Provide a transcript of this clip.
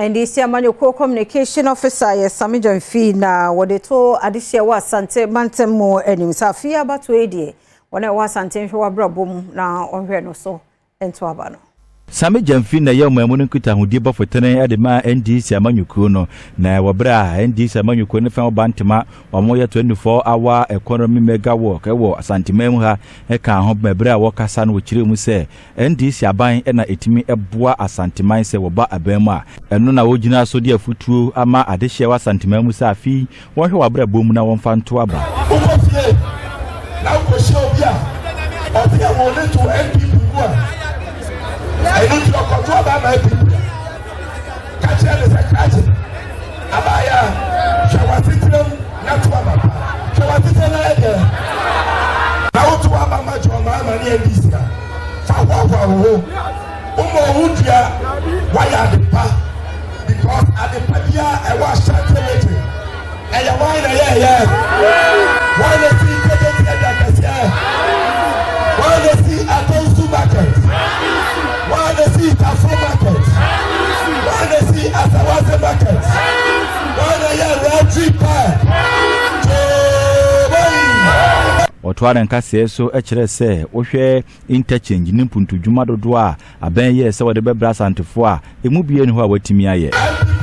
And this Amanyoko communication officer yes Sammy Gyamfi na wode to adehye wa Asante Mantemo enim safia abato edie wona wa Asante hwe wabrabom na onhwe no so ento aba no Sammy Gyamfi na ye omamu nkuta hudie bafotene ade ma NDC Amanyoko no na wabra NDC Amanyoko ne fa obantema omoye 24 hour economy mega work ewo Asante mem ha e ka ho mebra wo kasa no kire mu se NDC aban na etimi eboa Asante man se woba aban mu a eno na wogina so de afutuo ama adehye wa Asante mem se afi wo hwe wabra bom na won fa nto aba na ko se obia obia wo ne to NPP I need to control about my people. Catch them as a catch. Abaya, Shawatitum, not to Abba. Shawatitum, now to Abba, Joma, and Lisa. Fawa, Udia, why are the pa? Because at the Padia, I was saturated. And you want a why the see why the see at those two markets? Why the see at four markets? Why the see at the water markets? Why the red tree pie? Otware nkase so ekire se wohwe interchange ni mpuntu dwuma dodo a aban ye se wode bebra santefo a emu bie ni ho a watimi aye